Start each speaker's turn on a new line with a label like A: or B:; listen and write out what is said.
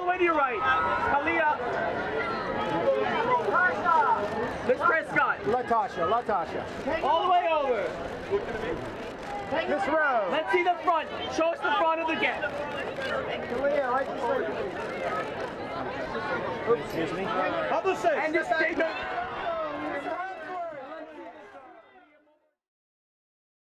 A: way to your right. Kalia. Miss Prescott.
B: Latarsha.
A: All the way over.
B: Miss Rose.
A: Let's see the front. Show us the front of the get.
B: Excuse me.
A: And just take a